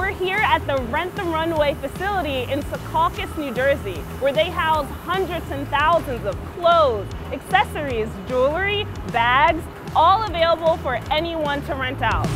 We're here at the Rent the Runway facility in Secaucus, New Jersey, where they house hundreds and thousands of clothes, accessories, jewelry, bags, all available for anyone to rent out.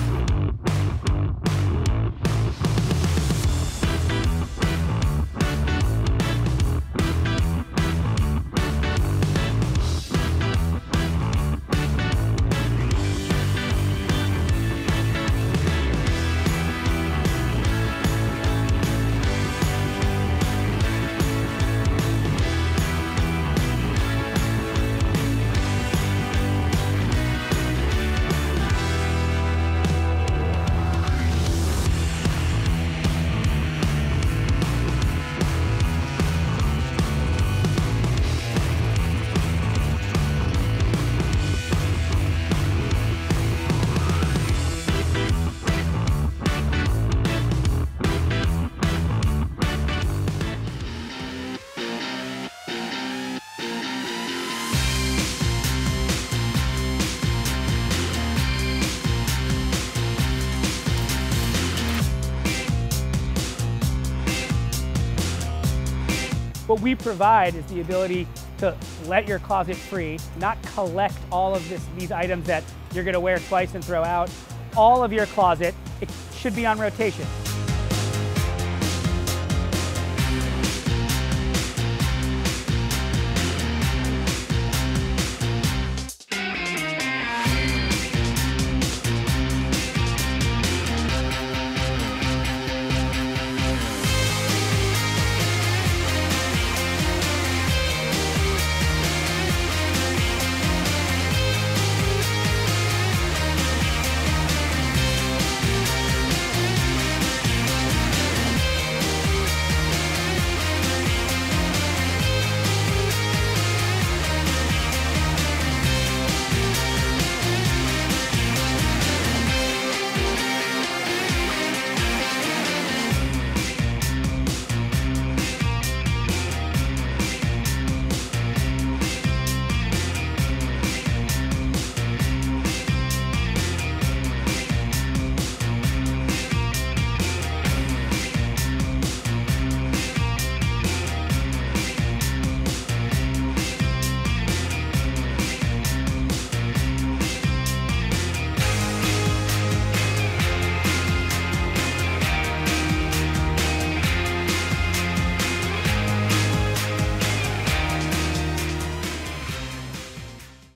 What we provide is the ability to let your closet free, not collect all of these items that you're going to wear twice and throw out. All of your closet, it should be on rotation.